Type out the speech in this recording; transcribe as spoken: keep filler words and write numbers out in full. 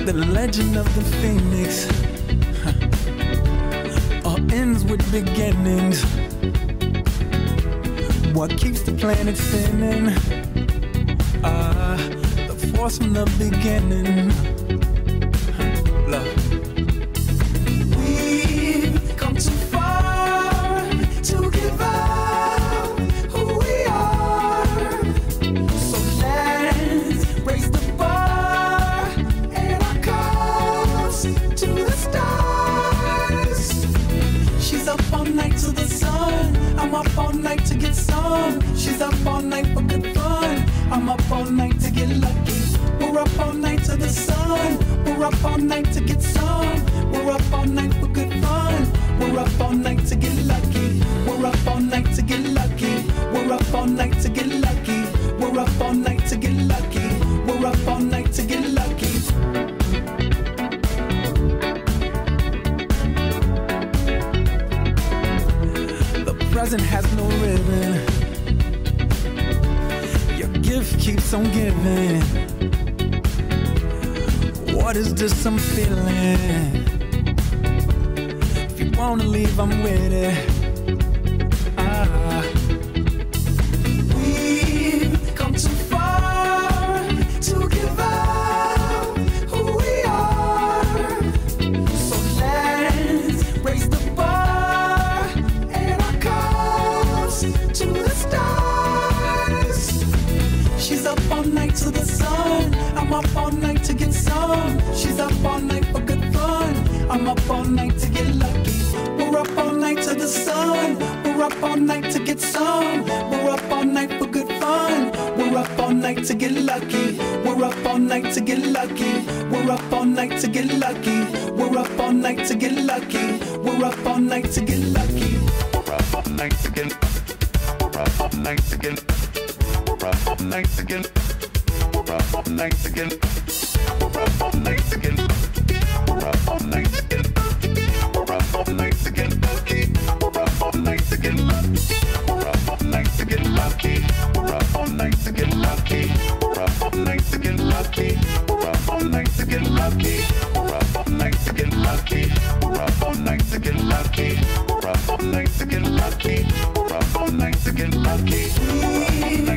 The legend of the phoenix huh. all ends with beginnings. What keeps the planet spinning? Ah, uh, the force from the beginning. Huh. Love. We've come too far to give up who we are. So let's raise the bar and our cups to the stars. She's up all night to the sun. I'm up all night to get some. She's up all night for good fun. I'm up all night to get lucky. We're up all night to the sun. We're up all night to get some. We're up all night for good fun. We're up all night to get lucky. We're up all night to get lucky. We're up all night to get lucky. We're up all night to get lucky. We're up all night to get lucky. The present has no ribbon. Your gift keeps on giving. What is this I'm feeling? If you wanna leave, I'm with it. Ah. We've come too far to give up who we are. So let's raise the bar and our cups to the stars. She's up all night to the sun. I'm up all night to get some. She's up all night for good fun. I'm up all night to get lucky. We're up all night to the sun. We're up all night to get some. We're up all night for good fun. We're up all night to get lucky. We're up all night to get lucky. We're up all night to get lucky. We're up all night to get lucky. We're up all night to get lucky. We're up all night to get. We're up all night to get. We're up all night to get. We're up all night to get. We're up all night to get. We're up all night to get. We're up all night to get lucky. We're up all night to get lucky. We're up all night to get lucky. We're up all night to get lucky. We're up all night to get lucky. We're up all night to get lucky. We're up all night to get lucky. We're up all night to get lucky. We're up all night to get lucky. We're up all night to get lucky. We're up all night